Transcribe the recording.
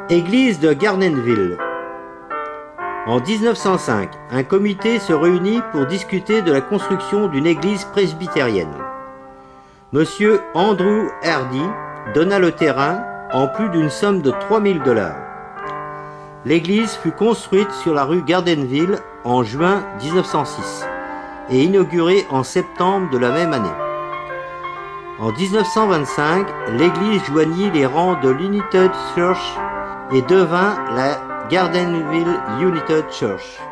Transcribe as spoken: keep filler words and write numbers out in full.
Église de Gardenville. En mille neuf cent cinq, un comité se réunit pour discuter de la construction d'une église presbytérienne. Monsieur Andrew Hardy donna le terrain en plus d'une somme de trois mille dollars. L'église fut construite sur la rue Gardenville en juin mille neuf cent six et inaugurée en septembre de la même année. En mille neuf cent vingt-cinq, l'église joignit les rangs de l'United Church et devint la Gardenville United Church.